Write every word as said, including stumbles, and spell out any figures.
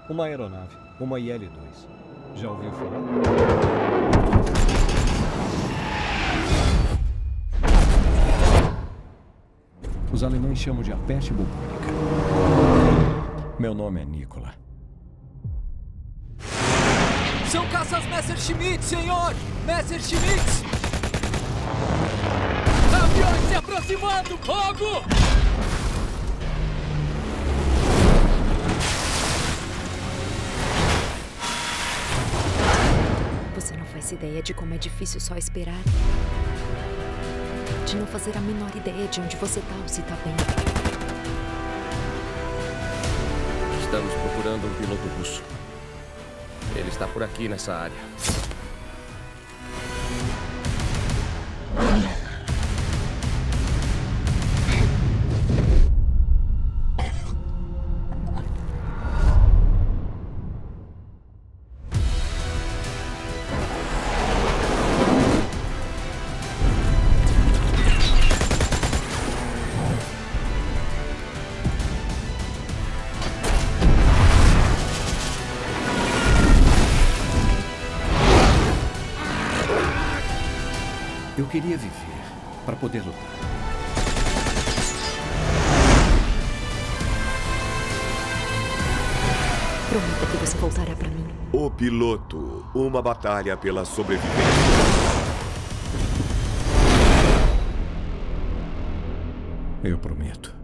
Uma aeronave, uma I L dois. Já ouviu falar? Os alemães chamam de a peste bubônica. Meu nome é Nicola. São caças Messerschmitt, senhor! Messerschmitt! Aviões se aproximando! Fogo! Você não faz ideia de como é difícil só esperar. De não fazer a menor ideia de onde você tá ou se tá bem. Estamos procurando um piloto russo. Ele está por aqui nessa área. Eu queria viver para poder lutar. Prometa que você voltará para mim. O Piloto, uma batalha pela sobrevivência. Eu prometo.